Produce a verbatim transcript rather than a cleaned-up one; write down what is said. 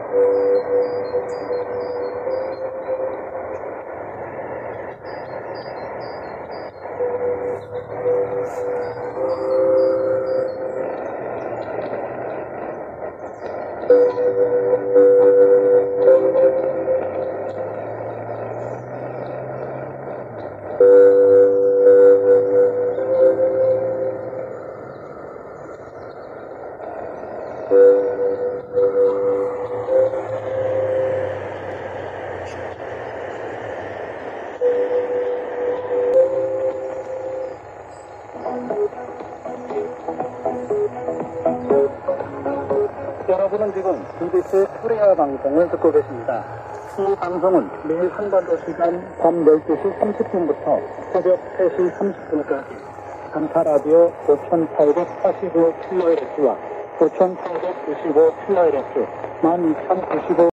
여러분은 지금 비비씨 코리아 방송을 듣고 계십니다. 이 방송은 매일 한반도 시간 밤 열두 시 삼십 분부터 새벽 세 시 삼십 분까지 강타라디오 오천팔백사십오 킬로헤르츠와 오천팔백구십오 킬로헤르츠 만 이천구십오